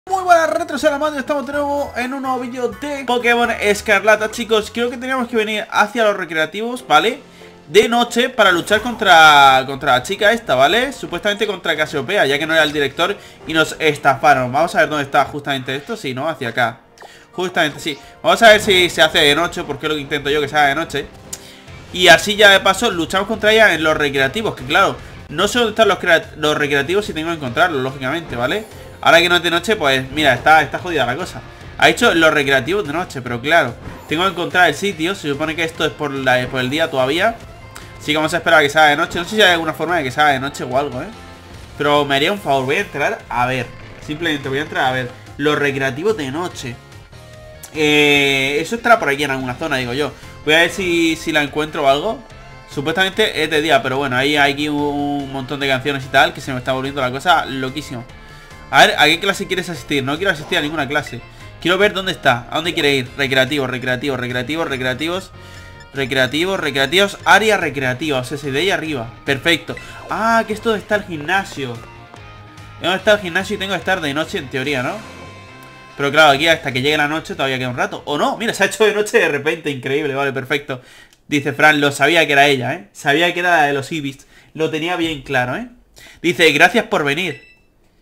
Muy buenas retrosalamando, estamos de nuevo en un nuevo vídeo de Pokémon Escarlata. Chicos, creo que teníamos que venir hacia los recreativos, ¿vale? De noche para luchar contra la chica esta, ¿vale? Supuestamente contra Casiopea, ya que no era el director y nos estafaron. Vamos a ver dónde está justamente esto, sí, ¿no? Hacia acá. Justamente, sí. Vamos a ver si se hace de noche, porque es lo que intento yo, que se haga de noche. Y así ya de paso luchamos contra ella en los recreativos, que claro, no sé dónde están los recreativos y tengo que encontrarlos, lógicamente, ¿vale? Ahora que no es de noche, pues mira, está jodida la cosa. Ha hecho los recreativos de noche, pero claro, tengo que encontrar el sitio. Se supone que esto es por el día todavía. Así que vamos a esperar a que se haga de noche. No sé si hay alguna forma de que se haga de noche o algo, pero me haría un favor, voy a entrar a ver. Simplemente voy a entrar a ver los recreativos de noche. Eso estará por aquí en alguna zona, digo yo. Voy a ver si la encuentro o algo. Supuestamente es de día, pero bueno, ahí hay aquí un montón de canciones y tal, que se me está volviendo la cosa loquísimo. A ver, ¿a qué clase quieres asistir? No quiero asistir a ninguna clase. Quiero ver dónde está. ¿A dónde quiere ir? Recreativos, recreativos, recreativos, recreativos. Recreativos, recreativos. Área recreativa, o sea, de ahí arriba. Perfecto. Ah, que esto está el gimnasio. ¿Dónde está el gimnasio? Y tengo que estar de noche en teoría, ¿no? Pero claro, aquí hasta que llegue la noche todavía queda un rato. ¿O no? Mira, se ha hecho de noche de repente. Increíble, vale, perfecto. Dice Fran, lo sabía que era ella, Sabía que era la de los Ibis. Lo tenía bien claro, Dice, gracias por venir.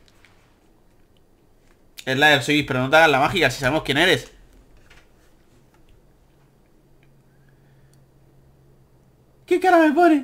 Es la de los Ibis, pero no te hagas la mágica si sabemos quién eres. ¿Qué cara me pone?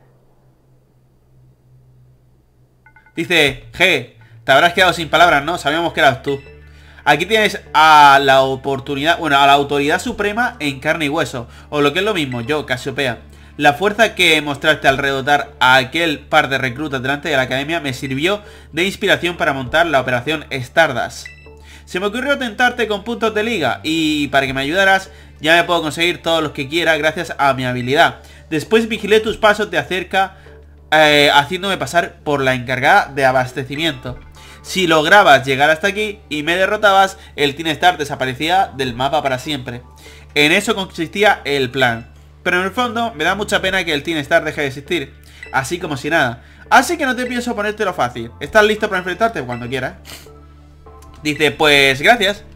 Dice, te habrás quedado sin palabras, ¿no? Sabíamos que eras tú. Aquí tienes a la oportunidad, bueno, a la autoridad suprema en carne y hueso. O lo que es lo mismo, yo, Casiopea. La fuerza que mostraste al derrotar a aquel par de reclutas delante de la academia me sirvió de inspiración para montar la operación Stardust. Se me ocurrió tentarte con puntos de liga y para que me ayudaras ya me puedo conseguir todos los que quiera gracias a mi habilidad. Después vigilé tus pasos de acerca haciéndome pasar por la encargada de abastecimiento. Si lograbas llegar hasta aquí y me derrotabas, el Team Star desaparecía del mapa para siempre. En eso consistía el plan. Pero en el fondo me da mucha pena que el Team Star deje de existir. Así como si nada. Así que no te pienso ponértelo fácil. ¿Estás listo para enfrentarte? Cuando quieras. Dice, pues gracias.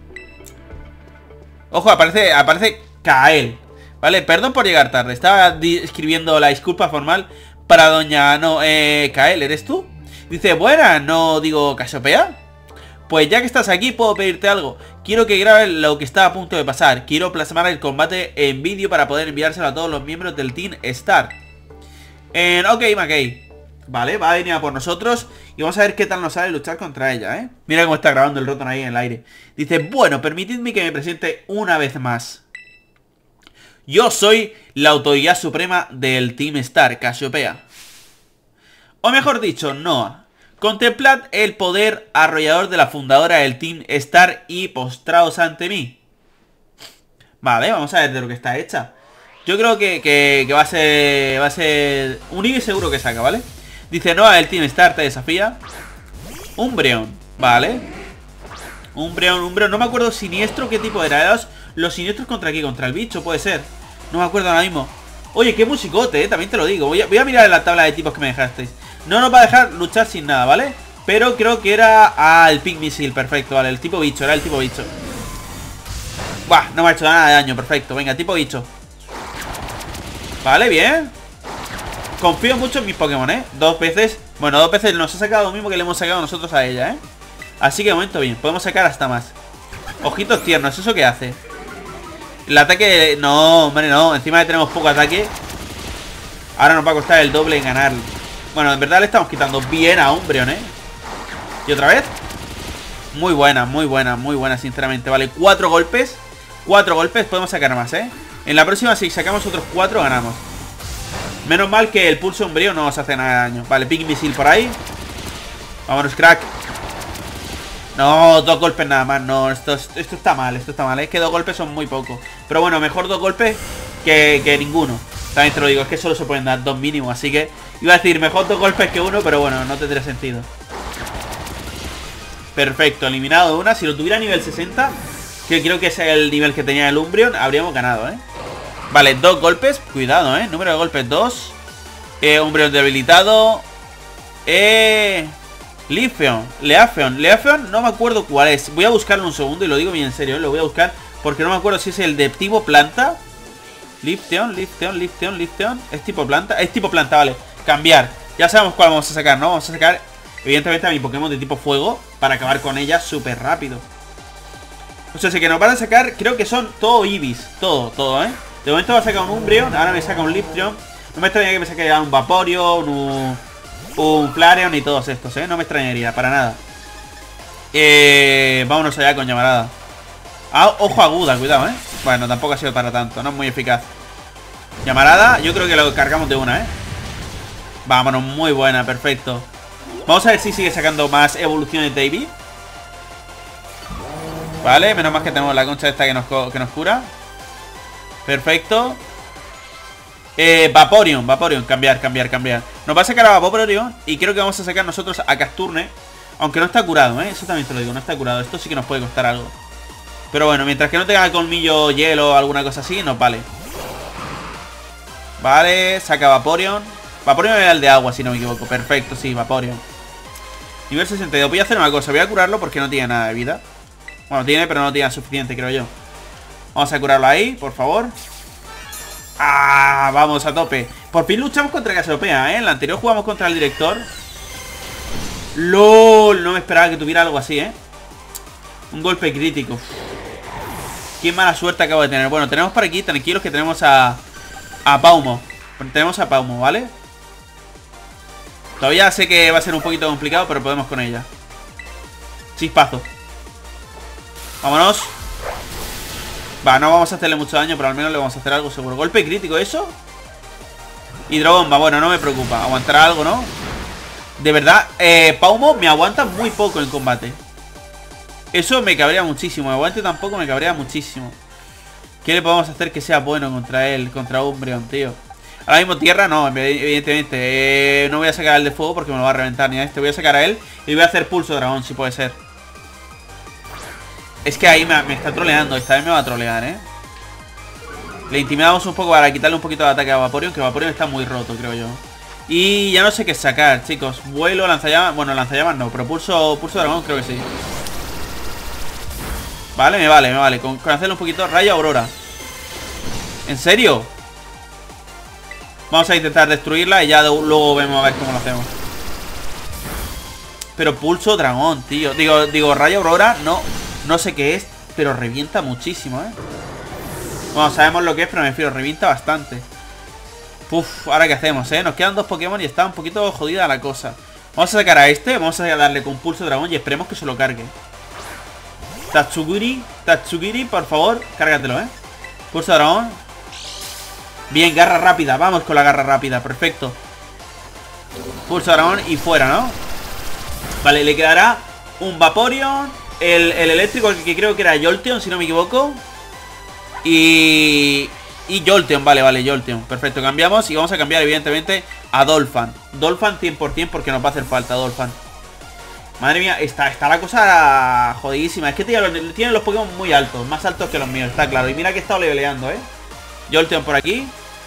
Ojo, aparece Kael. Vale, perdón por llegar tarde. Estaba escribiendo la disculpa formal para doña... No, Kael, ¿eres tú? Dice, buena, no digo Casiopea. Pues ya que estás aquí puedo pedirte algo. Quiero que grabes lo que está a punto de pasar. Quiero plasmar el combate en vídeo para poder enviárselo a todos los miembros del Team Star. Ok, McKay. Vale, va a venir a por nosotros. Y vamos a ver qué tal nos sale luchar contra ella, Mira cómo está grabando el Rotom ahí en el aire. Dice, bueno, permitidme que me presente una vez más. Yo soy la autoridad suprema del Team Star, Casiopea. O mejor dicho, Noah. Contemplad el poder arrollador de la fundadora del Team Star y postraos ante mí. Vale, vamos a ver de lo que está hecha. Yo creo que va a ser un Eevee seguro que saca, ¿vale? Dice, Noah, el Team Star te desafía. Umbreon, vale. Umbreon, no me acuerdo siniestro qué tipo era. Los siniestros contra aquí, contra el bicho, puede ser. No me acuerdo ahora mismo. Oye, qué musicote, también te lo digo. Voy a mirar en la tabla de tipos que me dejasteis. No nos va a dejar luchar sin nada, ¿vale? Pero creo que era el Pink Missile, perfecto, vale. El tipo bicho, era el tipo bicho. Buah, no me ha hecho nada de daño, perfecto. Venga, tipo bicho. Vale, bien. Confío mucho en mis Pokémon, Dos veces nos ha sacado lo mismo que le hemos sacado nosotros a ella, Así que de momento bien, podemos sacar hasta más. Ojitos tiernos, ¿eso qué hace? El ataque... No, hombre, no. Encima tenemos poco ataque. Ahora nos va a costar el doble en ganar. Bueno, en verdad le estamos quitando bien a Umbreon, Y otra vez. Muy buena, muy buena, muy buena, sinceramente. Vale, 4 golpes. 4 golpes, podemos sacar más, En la próxima, si sacamos otros 4, ganamos. Menos mal que el pulso Umbreon no nos hace nada de daño. Vale, Pink Missile por ahí. Vámonos, crack. No, 2 golpes nada más. No, esto está mal, Es que 2 golpes son muy pocos. Pero bueno, mejor 2 golpes que ninguno. También te lo digo, es que solo se pueden dar 2 mínimos. Así que iba a decir mejor 2 golpes que 1, pero bueno, no tendría sentido. Perfecto, eliminado una. Si lo tuviera a nivel 60, que creo que es el nivel que tenía el Umbreon, habríamos ganado, Vale, 2 golpes, cuidado, Número de golpes 2. Umbreon debilitado. Leafeon, Leafeon no me acuerdo cuál es. Voy a buscarlo un segundo y lo digo bien en serio, lo voy a buscar porque no me acuerdo si es el de tipo planta. Leafeon. ¿Es tipo planta? Es tipo planta, vale. Cambiar. Ya sabemos cuál vamos a sacar, ¿no? Vamos a sacar, evidentemente, a mi Pokémon de tipo fuego para acabar con ella súper rápido. O sea, si que nos van a sacar, creo que son todo Eevees. Todo, ¿eh? De momento va a sacar un Umbreon, ahora me saca un Leafeon. No me extrañaría que me saque un Vaporeon, un Flareon y todos estos, ¿eh? No me extrañaría, para nada. Vámonos allá con llamarada. Ah, ojo aguda, cuidado, ¿eh? Bueno, tampoco ha sido para tanto, no es muy eficaz. Llamarada, yo creo que lo cargamos de una, ¿eh? Vámonos, muy buena, perfecto. Vamos a ver si sigue sacando más evoluciones de Eevee. Vale, menos mal que tenemos la concha esta que nos cura. Perfecto. Vaporeon, cambiar. Nos va a sacar a Vaporeon y creo que vamos a sacar nosotros a Cacturne. Aunque no está curado, ¿eh? Eso también te lo digo, no está curado. Esto sí que nos puede costar algo. Pero bueno, mientras que no tenga colmillo, hielo o alguna cosa así, nos vale. Vale, saca Vaporeon. Vaporeon era el de agua, si no me equivoco. Perfecto, sí, Vaporeon. Nivel 62. Voy a hacer una cosa, voy a curarlo porque no tiene nada de vida. Bueno, tiene, pero no tiene suficiente, creo yo. Vamos a curarlo ahí, por favor. ¡Ah! Vamos, a tope. Por fin luchamos contra Cassiopeia, ¿eh? En la anterior jugamos contra el director. ¡Lol! No me esperaba que tuviera algo así, ¿eh? Un golpe crítico. Qué mala suerte acabo de tener. Bueno, tenemos por aquí, tranquilos, que tenemos a Paumo. Tenemos a Paumo, ¿vale? Todavía sé que va a ser un poquito complicado, pero podemos con ella. Chispazo. Vámonos. Va, no vamos a hacerle mucho daño, pero al menos le vamos a hacer algo seguro. Golpe crítico, ¿eso? Hidrobomba, bueno, no me preocupa. Aguantará algo, ¿no? De verdad, Paumo me aguanta muy poco en combate. Eso me cabrea muchísimo. Aguante tampoco me cabrea muchísimo. ¿Qué le podemos hacer que sea bueno contra él? Contra Umbreon, tío. Ahora mismo tierra no, evidentemente. No voy a sacar al de fuego porque me lo va a reventar ni a este. Voy a sacar a él y voy a hacer pulso dragón, si puede ser. Es que ahí me está troleando. Esta vez me va a trolear, ¿eh? Le intimidamos un poco para quitarle un poquito de ataque a Vaporeon, que Vaporeon está muy roto, creo yo. Y ya no sé qué sacar, chicos. Vuelo, lanzallamas. Bueno, lanzallamas no, pero pulso dragón creo que sí. Vale, me vale. Con hacerle un poquito. Rayo Aurora. ¿En serio? Vamos a intentar destruirla y ya luego vemos a ver cómo lo hacemos. Pero pulso dragón, tío. Digo, Rayo Aurora, no sé qué es, pero revienta muchísimo, ¿eh? Bueno, sabemos lo que es, pero me refiero, revienta bastante. Uf, ahora qué hacemos, ¿eh? Nos quedan 2 Pokémon y está un poquito jodida la cosa. Vamos a sacar a este, vamos a darle con pulso dragón y esperemos que se lo cargue. Tatsugiri, por favor, cárgatelo, ¿eh? Pulso dragón. Bien, garra rápida, vamos con la garra rápida, perfecto. Pulso dragón y fuera, ¿no? Vale, le quedará un Vaporeon, el eléctrico, que creo que era Jolteon, si no me equivoco. Y Jolteon, vale, Jolteon. Perfecto, cambiamos y vamos a cambiar evidentemente a Dolphin. Dolphin 100% porque nos va a hacer falta Dolphin. Madre mía, está la cosa jodidísima. Es que tiene los Pokémon muy altos, más altos que los míos, está claro. Y mira que he estado leveleando, ¿eh? Jolteon por aquí.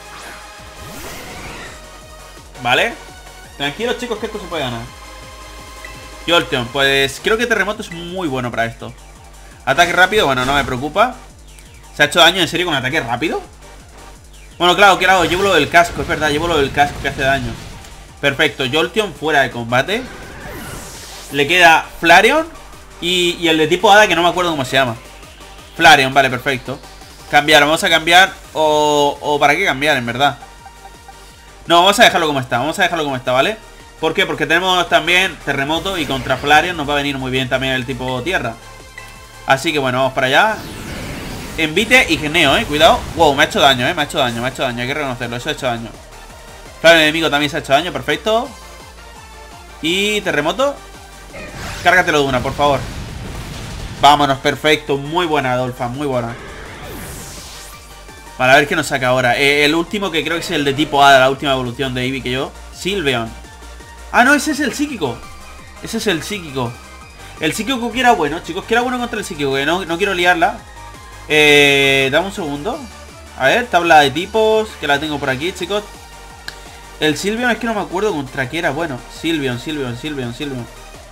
Vale. Tranquilos, chicos, que esto se puede ganar. Jolteon, pues creo que Terremoto es muy bueno para esto. Ataque rápido, bueno, no me preocupa. ¿Se ha hecho daño en serio con ataque rápido? Bueno, claro, llevo lo del casco, es verdad, llevo lo del casco que hace daño. Perfecto, Jolteon fuera de combate. Le queda Flareon y el de tipo hada que no me acuerdo cómo se llama. Flareon, vale, perfecto. Cambiar, vamos a cambiar o ¿para qué cambiar, en verdad? No, vamos a dejarlo como está, ¿vale? ¿Por qué? Porque tenemos también Terremoto y contra Flareon nos va a venir muy bien también el tipo tierra. Así que bueno, vamos para allá. Envite y Geneo, cuidado. Wow, me ha hecho daño, me ha hecho daño. Hay que reconocerlo, eso ha hecho daño. Claro, el enemigo también se ha hecho daño, perfecto. Y Terremoto. Cárgatelo de una, por favor. Vámonos, perfecto. Muy buena, Dolphin, muy buena. Vale, a ver qué nos saca ahora. El último que creo que es el de tipo hada, la última evolución de Eevee que yo. Sylveon. Ah, no, ese es el psíquico. Ese es el psíquico. El psíquico que era bueno, chicos, que era bueno contra el psíquico, que no quiero liarla. Dame un segundo. A ver, tabla de tipos, que la tengo por aquí, chicos. El Sylveon es que no me acuerdo contra qué era bueno. Sylveon.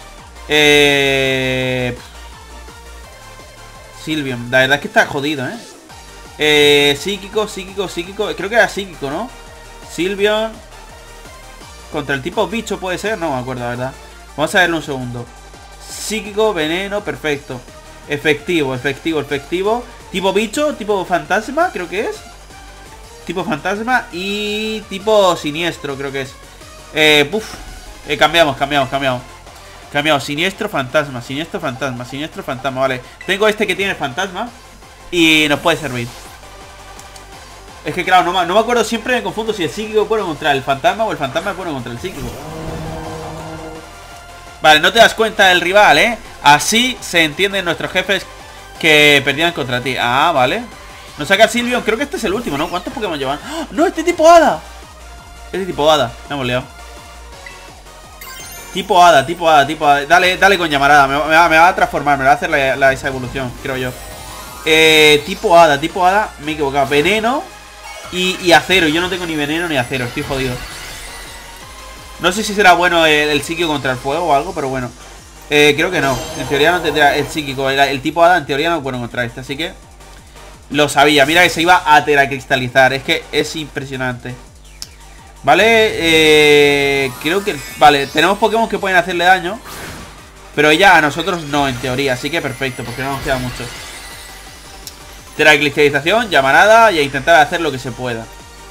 Sylveon, la verdad es que está jodido, psíquico. Creo que era psíquico, ¿no? Sylveon. Contra el tipo bicho puede ser, no me acuerdo, la verdad. Vamos a verlo un segundo. Psíquico, veneno, perfecto. Efectivo. Tipo bicho, tipo fantasma, creo que es. Tipo fantasma y tipo siniestro, creo que es. Cambiamos. Siniestro, fantasma, vale. Tengo este que tiene fantasma y nos puede servir. Es que claro, no me acuerdo, siempre me confundo si el psíquico es bueno contra el fantasma o el fantasma es bueno contra el psíquico. Vale, no te das cuenta del rival, Así se entienden nuestros jefes que perdían contra ti. Ah, vale. Nos saca Sylveon, creo que este es el último, ¿no? ¿Cuántos Pokémon llevan? ¡Oh! ¡No, este tipo hada! Este tipo hada, me hemos liado. Tipo hada. Dale con llamarada, me va a transformar, me va a hacer esa evolución, creo yo. Tipo hada, me he equivocado. Veneno y acero, yo no tengo ni veneno ni acero, estoy jodido. No sé si será bueno el psíquico contra el fuego o algo, pero bueno. Creo que no, en teoría no tendría el psíquico, el tipo hada en teoría no es bueno contra este, así que... Lo sabía, mira que se iba a teracristalizar, es que es impresionante. Vale, creo que... Vale, tenemos Pokémon que pueden hacerle daño, pero ya a nosotros no, en teoría, así que perfecto, porque no nos queda mucho. Teracristalización, llamarada y a intentar hacer lo que se pueda.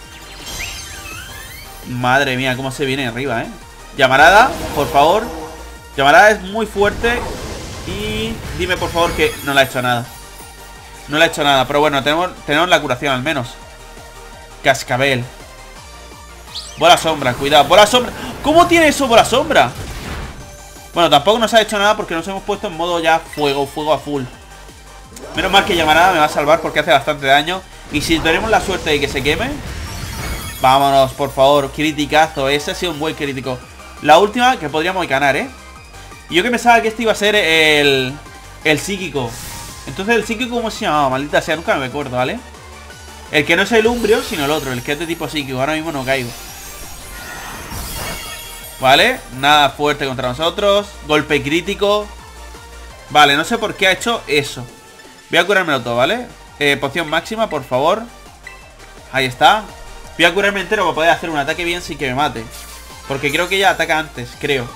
Madre mía, cómo se viene arriba, Llamarada, por favor. Llamarada es muy fuerte. Y dime por favor que no le ha hecho nada. No le ha hecho nada, pero bueno, tenemos la curación al menos. Cascabel. Bola sombra, cuidado, bola sombra. ¿Cómo tiene eso bola sombra? Bueno, tampoco nos ha hecho nada porque nos hemos puesto en modo ya fuego a full. Menos mal que llamarada me va a salvar porque hace bastante daño. Y si tenemos la suerte de que se queme, vámonos, por favor, criticazo. Ese ha sido un buen crítico. La última que podríamos ganar, Y yo que pensaba que este iba a ser el psíquico. Entonces el psíquico, ¿cómo se llamaba? Maldita sea, nunca me acuerdo, ¿vale? El que no es el Umbreon, sino el otro, el que es de tipo psíquico. Ahora mismo no caigo. Vale, nada fuerte contra nosotros. Golpe crítico. Vale, no sé por qué ha hecho eso. Voy a curármelo todo, ¿vale? Poción máxima, por favor. Ahí está. Voy a curarme entero para poder hacer un ataque bien sin que me mate. Porque creo que ella ataca antes, creo.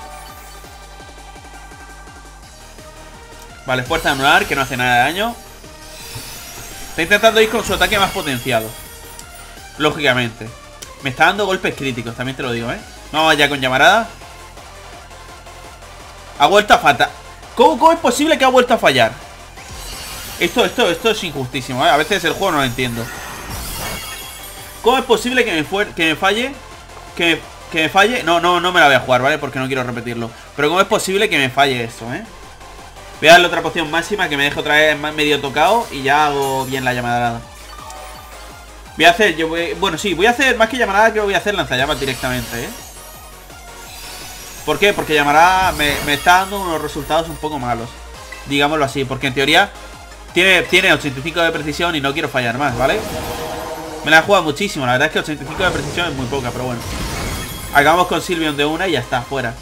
Vale, fuerza anular, que no hace nada de daño. Está intentando ir con su ataque más potenciado. Lógicamente. Me está dando golpes críticos, también te lo digo, Vamos ya con llamarada. Ha vuelto a fallar. ¿Cómo es posible que ha vuelto a fallar? Esto es injustísimo, A veces el juego no lo entiendo. ¿Cómo es posible que me falle? Que me falle. No me la voy a jugar, ¿vale? Porque no quiero repetirlo. Pero ¿cómo es posible que me falle eso, Voy a darle otra poción máxima que me deje otra vez medio tocado y ya hago bien la llamarada. Voy a hacer, bueno, sí, voy a hacer más que llamarada, creo que voy a hacer lanzallamas directamente, ¿Por qué? Porque llamarada me está dando unos resultados un poco malos. Digámoslo así, porque en teoría tiene 85 de precisión y no quiero fallar más, ¿vale? Me la he jugado muchísimo, la verdad es que 85 de precisión es muy poca, pero bueno. Acabamos con Sylveon de una y ya está, fuera.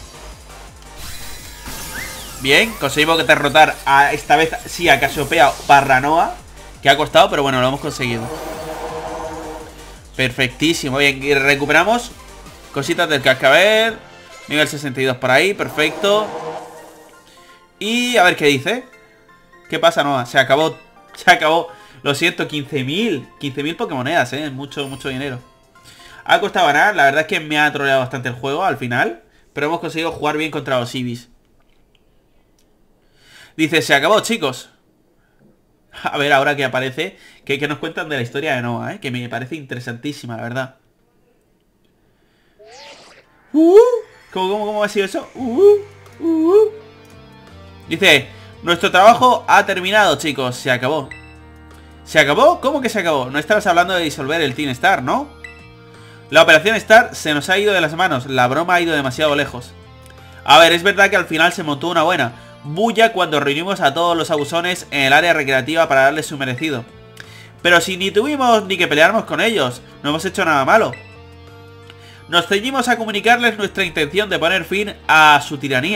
Bien, conseguimos derrotar a esta vez, sí, a Casiopea Parranoa, que ha costado, pero bueno, lo hemos conseguido. Perfectísimo, bien, y recuperamos cositas del cascabel. Nivel 62 por ahí, perfecto. Y a ver qué dice. ¿Qué pasa, Noah? Se acabó. Lo siento, 15.000 Pokémonedas, mucho dinero. Ha costado ganar, la verdad es que me ha troleado bastante el juego al final. Pero hemos conseguido jugar bien contra los Ibis. Dice, se acabó, chicos. A ver, ahora que aparece, que nos cuentan de la historia de Noah, que me parece interesantísima, la verdad. ¿Cómo ha sido eso? Dice, nuestro trabajo ha terminado, chicos, se acabó. ¿Se acabó? ¿Cómo que se acabó? No estabas hablando de disolver el Team Star, ¿no? La operación Star se nos ha ido de las manos. La broma ha ido demasiado lejos. A ver, es verdad que al final se montó una buena bulla cuando reunimos a todos los abusones en el área recreativa para darles su merecido. Pero si ni tuvimos ni que pelearnos con ellos, no hemos hecho nada malo. Nos ceñimos a comunicarles nuestra intención de poner fin a su tiranía.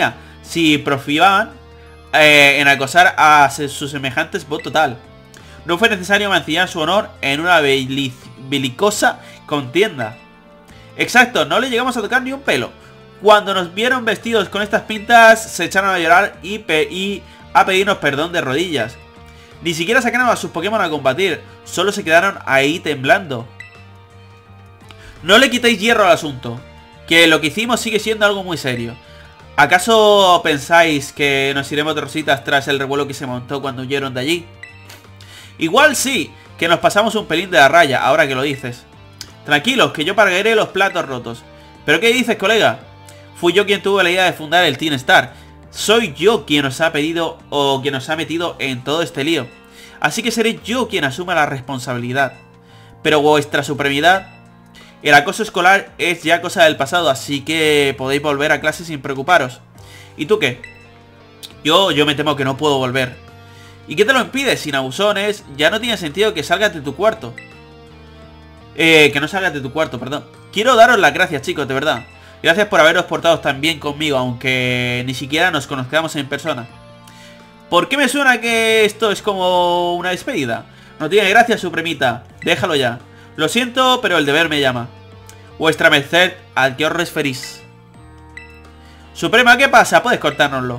si profiaban en acosar a sus semejantes por total. No fue necesario mancillar su honor en una belicosa contienda. Exacto, no le llegamos a tocar ni un pelo. Cuando nos vieron vestidos con estas pintas, se echaron a llorar y a pedirnos perdón de rodillas. Ni siquiera sacaron a sus Pokémon a combatir, solo se quedaron ahí temblando. No le quitéis hierro al asunto, que lo que hicimos sigue siendo algo muy serio. ¿Acaso pensáis que nos iremos de rositas tras el revuelo que se montó cuando huyeron de allí? Igual sí, que nos pasamos un pelín de la raya, ahora que lo dices. Tranquilos, que yo pagaré los platos rotos. ¿Pero qué dices, colega? Fui yo quien tuvo la idea de fundar el Team Star. Soy yo quien os ha pedido o quien os ha metido en todo este lío. Así que seré yo quien asuma la responsabilidad. Pero vuestra supremidad... El acoso escolar es ya cosa del pasado, así que podéis volver a clase sin preocuparos. ¿Y tú qué? Yo me temo que no puedo volver. ¿Y qué te lo impide? Sin abusones, ya no tiene sentido que salgas de tu cuarto. Que no salgas de tu cuarto, perdón. Quiero daros las gracias, chicos, de verdad. Gracias por haberos portado tan bien conmigo, aunque ni siquiera nos conozcamos en persona. ¿Por qué me suena que esto es como una despedida? No tiene gracia, supremita. Déjalo ya. Lo siento, pero el deber me llama. Vuestra merced, ¿a qué os referís? Suprema, ¿qué pasa? Puedes cortárnoslo.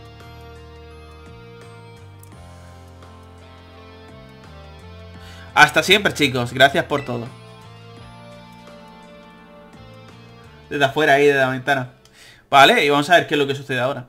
Hasta siempre, chicos. Gracias por todo. Desde afuera ahí, de la ventana. Vale, y vamos a ver qué es lo que sucede ahora.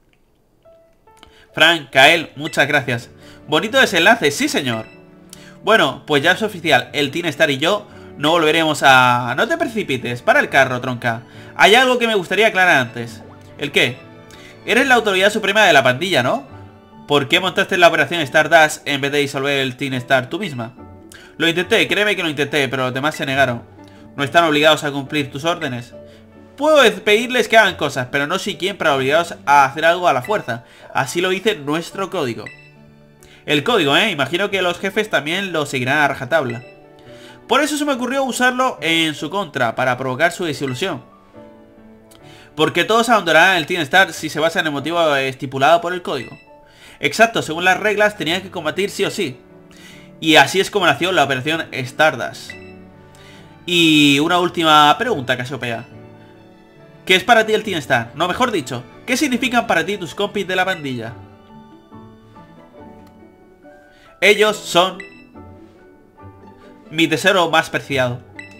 Frank, Kael, muchas gracias. Bonito desenlace, sí señor. Bueno, pues ya es oficial. El Team Star y yo no volveremos a... No te precipites, para el carro, tronca. Hay algo que me gustaría aclarar antes. ¿El qué? Eres la autoridad suprema de la pandilla, ¿no? ¿Por qué montaste la operación Stardust en vez de disolver el Team Star tú misma? Lo intenté, créeme que lo intenté, pero los demás se negaron. No están obligados a cumplir tus órdenes. Puedo pedirles que hagan cosas, pero no soy quien para obligaros a hacer algo a la fuerza. Así lo dice nuestro código. El código, imagino que los jefes también lo seguirán a rajatabla. Por eso se me ocurrió usarlo en su contra, para provocar su desilusión. Porque todos abandonarán el Team Star si se basa en el motivo estipulado por el código. Exacto, según las reglas tenían que combatir sí o sí. Y así es como nació la operación Stardust. Y una última pregunta, Casiopea. ¿Qué es para ti el Team Star? No, mejor dicho, ¿qué significan para ti tus compis de la pandilla? Ellos son mi tesoro más preciado.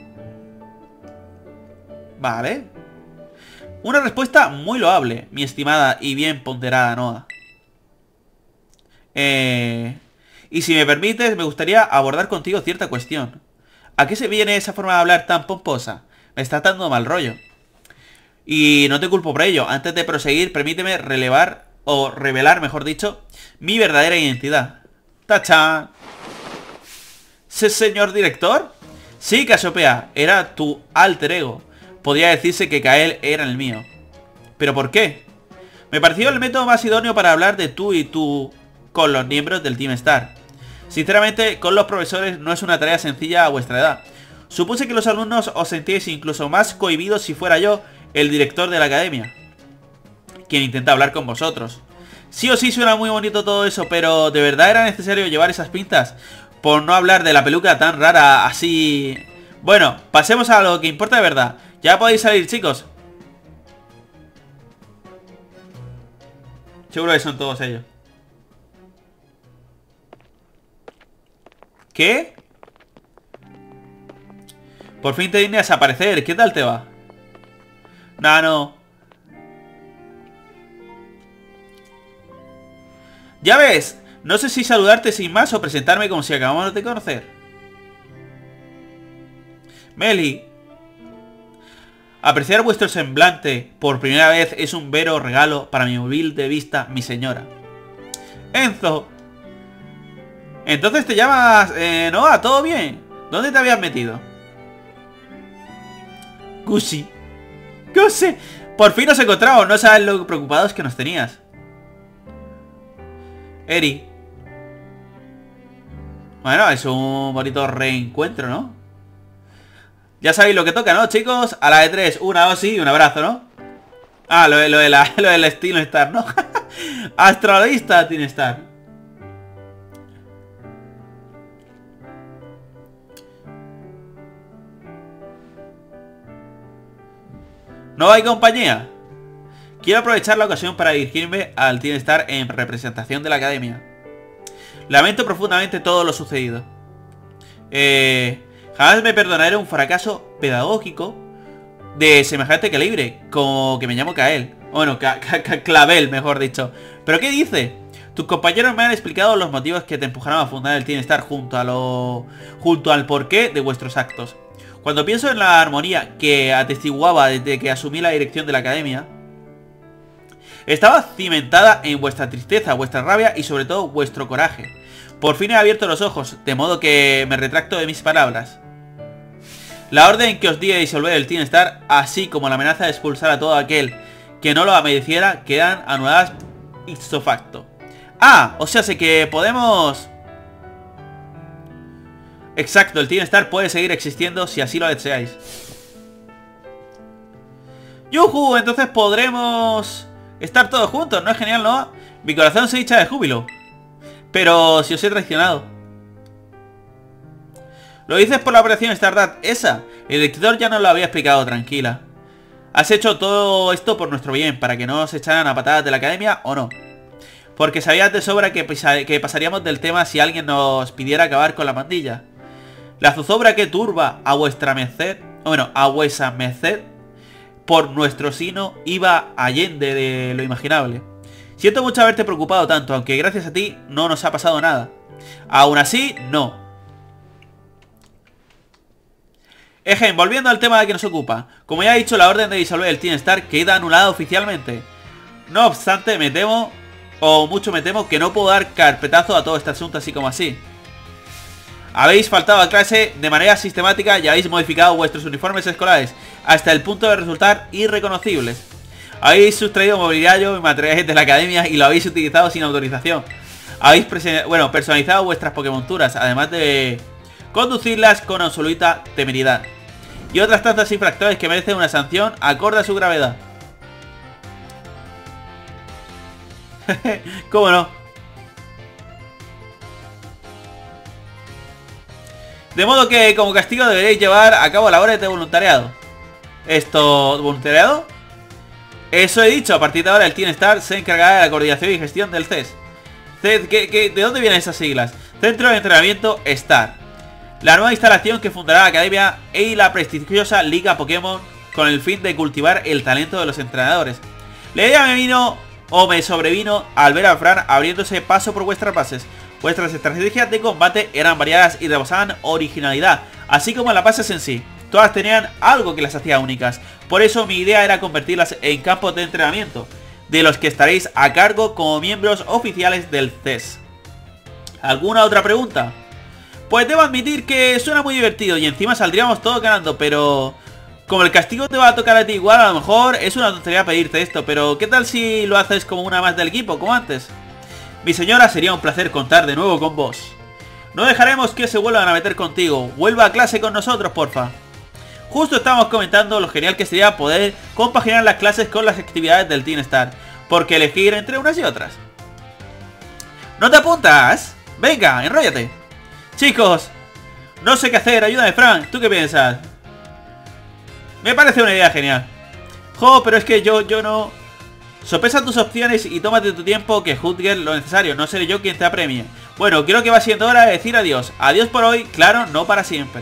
Vale. Una respuesta muy loable, mi estimada y bien ponderada Noah. Y si me permites, me gustaría abordar contigo cierta cuestión. ¿A qué se viene esa forma de hablar tan pomposa? Me está dando mal rollo. Y no te culpo por ello. Antes de proseguir, permíteme revelar, mejor dicho, mi verdadera identidad. ¡Tachán! ¿Señor director? Sí, Casiopea, era tu alter ego. Podría decirse que Kael era el mío. ¿Pero por qué? Me pareció el método más idóneo para hablar de tú y tú con los miembros del Team Star. Sinceramente, con los profesores no es una tarea sencilla a vuestra edad. Supuse que los alumnos os sentíais incluso más cohibidos si fuera yo el director de la academia quien intenta hablar con vosotros. Sí o sí suena muy bonito todo eso, pero ¿de verdad era necesario llevar esas pintas? Por no hablar de la peluca tan rara así... Bueno, pasemos a lo que importa de verdad. Ya podéis salir, chicos. Seguro que son todos ellos. ¿Qué? Por fin te dignas a aparecer. ¿Qué tal te va? No. Ya ves, no sé si saludarte sin más o presentarme como si acabamos de conocer. Meli. Apreciar vuestro semblante por primera vez es un vero regalo para mi humilde vista, mi señora. Enzo. Entonces te llamas... Noah, ¿todo bien? ¿Dónde te habías metido? Gusi. Gusi. Por fin nos encontramos. No sabes lo preocupados que nos tenías. Eri. Bueno, es un bonito reencuentro, ¿no? Ya sabéis lo que toca, ¿no, chicos? A la de 3, una o sí y un abrazo, ¿no? Ah, lo del estilo Star, ¿no? Astrolista Teen Star. ¿No hay compañía? Quiero aprovechar la ocasión para dirigirme al Teen Star en representación de la academia. Lamento profundamente todo lo sucedido. Jamás me perdonaré un fracaso pedagógico de semejante calibre, como que me llamo Kael. Bueno, Clavel, mejor dicho. ¿Pero qué dice? Tus compañeros me han explicado los motivos que te empujaron a fundar el Teen Star junto al porqué de vuestros actos. Cuando pienso en la armonía que atestiguaba desde que asumí la dirección de la academia, estaba cimentada en vuestra tristeza, vuestra rabia y sobre todo vuestro coraje. Por fin he abierto los ojos, de modo que me retracto de mis palabras. La orden que os di de disolver el Teen Star, así como la amenaza de expulsar a todo aquel que no lo mereciera, quedan anuladas ipso facto. Ah, o sea, sé que podemos... Exacto, el Teen Star puede seguir existiendo si así lo deseáis. ¡Yujú! Entonces podremos estar todos juntos, ¿no es genial, no? Mi corazón se hincha de júbilo. Pero si os he traicionado. ¿Lo dices por la operación Stardust esa? El director ya nos lo había explicado, tranquila. ¿Has hecho todo esto por nuestro bien, para que no nos echaran a patadas de la academia o no? Porque sabías de sobra que pasaríamos del tema si alguien nos pidiera acabar con la pandilla. La zozobra que turba a vuestra merced, bueno, a vuesa merced, por nuestro sino, iba allende de lo imaginable. Siento mucho haberte preocupado tanto, aunque gracias a ti no nos ha pasado nada. Aún así, no. Ejen, volviendo al tema que nos ocupa. Como ya he dicho, la orden de disolver el Teen Star queda anulada oficialmente. No obstante, me temo, o mucho me temo, que no puedo dar carpetazo a todo este asunto así como así. Habéis faltado a clase de manera sistemática y habéis modificado vuestros uniformes escolares hasta el punto de resultar irreconocibles. Habéis sustraído mobiliario y materiales de la academia y lo habéis utilizado sin autorización. Habéis personalizado vuestras Pokémonturas, además de conducirlas con absoluta temeridad. Y otras tantas infracciones que merecen una sanción acorde a su gravedad. ¿Cómo no? De modo que como castigo deberéis llevar a cabo labores de voluntariado. ¿Esto... voluntariado? Eso he dicho, a partir de ahora el Teen Star se encargará de la coordinación y gestión del CES. ¿De dónde vienen esas siglas? Centro de Entrenamiento Star. La nueva instalación que fundará la academia y la prestigiosa Liga Pokémon con el fin de cultivar el talento de los entrenadores. La idea me sobrevino al ver a Fran abriéndose paso por vuestras bases. Vuestras estrategias de combate eran variadas y rebosaban originalidad, así como las bases en sí. Todas tenían algo que las hacía únicas. Por eso mi idea era convertirlas en campos de entrenamiento, de los que estaréis a cargo como miembros oficiales del CES. ¿Alguna otra pregunta? Pues debo admitir que suena muy divertido y encima saldríamos todos ganando, pero... como el castigo te va a tocar a ti igual, a lo mejor es una tontería pedirte esto, pero ¿qué tal si lo haces como una más del equipo, como antes? Mi señora, sería un placer contar de nuevo con vos. No dejaremos que se vuelvan a meter contigo. Vuelva a clase con nosotros, porfa. Justo estábamos comentando lo genial que sería poder compaginar las clases con las actividades del Teen Star, porque elegir entre unas y otras. ¿No te apuntas? Venga, enróllate. Chicos, no sé qué hacer, ayúdame, Frank. ¿Tú qué piensas? Me parece una idea genial. Jo, pero es que yo no... Sopesa tus opciones y tómate tu tiempo, que juzgues lo necesario. No seré yo quien te apremie. Bueno, creo que va siendo hora de decir adiós. Adiós por hoy, claro, no para siempre.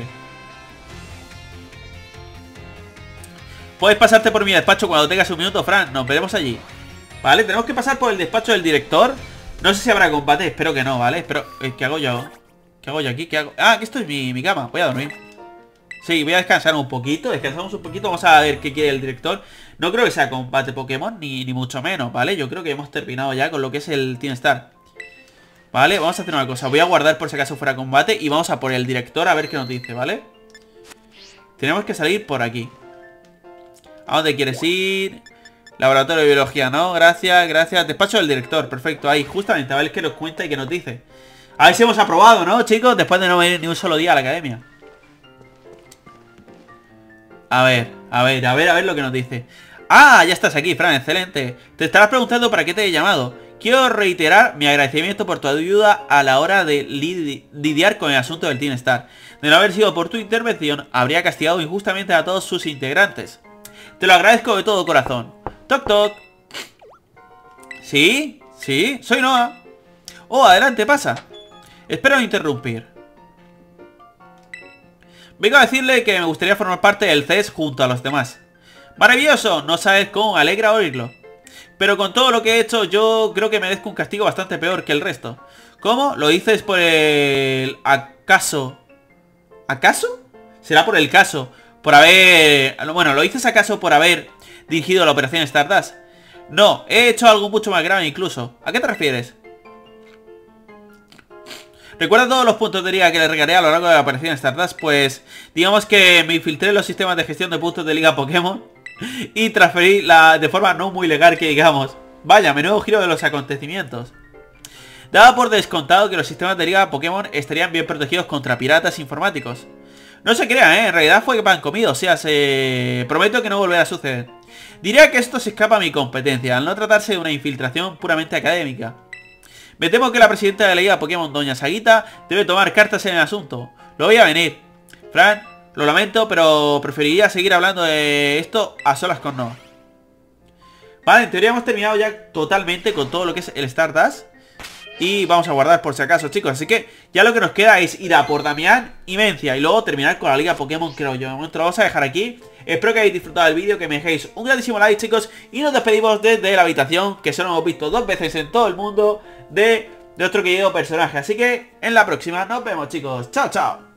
Puedes pasarte por mi despacho cuando tengas un minuto, Frank. Nos veremos allí. Vale, tenemos que pasar por el despacho del director. No sé si habrá combate, espero que no, ¿vale? Pero, ¿qué hago yo? ¿Qué hago yo aquí? ¿Qué hago? Ah, aquí esto es mi cama, voy a dormir. Sí, voy a descansar un poquito, descansamos un poquito, vamos a ver qué quiere el director. No creo que sea combate Pokémon, ni mucho menos, ¿vale? Yo creo que hemos terminado ya con lo que es el Teen Star. Vale, vamos a hacer una cosa, voy a guardar por si acaso fuera combate y vamos a por el director a ver qué nos dice, ¿vale? Tenemos que salir por aquí. ¿A dónde quieres ir? Laboratorio de biología, ¿no? Gracias, gracias. Despacho del director, perfecto, ahí, justamente, ¿vale? Es que nos cuenta y que nos dice. A ver si hemos aprobado, ¿no, chicos? Después de no venir ni un solo día a la academia. A ver lo que nos dice. Ah, ya estás aquí, Fran, excelente. Te estarás preguntando para qué te he llamado. Quiero reiterar mi agradecimiento por tu ayuda a la hora de lidiar con el asunto del Team Star. De no haber sido por tu intervención, habría castigado injustamente a todos sus integrantes. Te lo agradezco de todo corazón. Toc toc. ¿Sí? ¿Sí? Soy Noah. Oh, adelante, pasa. Espero no interrumpir. Vengo a decirle que me gustaría formar parte del CES junto a los demás. ¡Maravilloso! No sabes cómo me alegra oírlo. Pero con todo lo que he hecho, yo creo que merezco un castigo bastante peor que el resto. ¿Cómo? ¿Lo dices por el... acaso? ¿Acaso? Será por el caso. Por haber... Bueno, ¿lo dices acaso por haber dirigido la operación Stardust? No, he hecho algo mucho más grave incluso. ¿A qué te refieres? ¿Recuerdas todos los puntos de liga que le regalé a lo largo de la operación Stardust? Pues digamos que me infiltré en los sistemas de gestión de puntos de liga Pokémon y transferí de forma no muy legal que digamos. Vaya, menudo giro de los acontecimientos. Daba por descontado que los sistemas de liga Pokémon estarían bien protegidos contra piratas informáticos. No se crean, en realidad fue que pan comido, o sea, prometo que no volverá a suceder. Diría que esto se escapa a mi competencia, al no tratarse de una infiltración puramente académica. Me temo que la presidenta de la Liga Pokémon, Doña Saguita, debe tomar cartas en el asunto. Lo voy a venir. Fran, lo lamento, pero preferiría seguir hablando de esto a solas con Noah. Vale, en teoría hemos terminado ya totalmente con todo lo que es el Stardust. Y vamos a guardar por si acaso, chicos. Así que ya lo que nos queda es ir a por Damián y Mencia. Y luego terminar con la Liga Pokémon, creo yo. De momento lo vamos a dejar aquí. Espero que hayáis disfrutado del vídeo, que me dejéis un grandísimo like, chicos. Y nos despedimos desde la habitación, que solo hemos visto 2 veces en todo el mundo, de nuestro querido personaje. Así que en la próxima nos vemos, chicos. Chao, chao.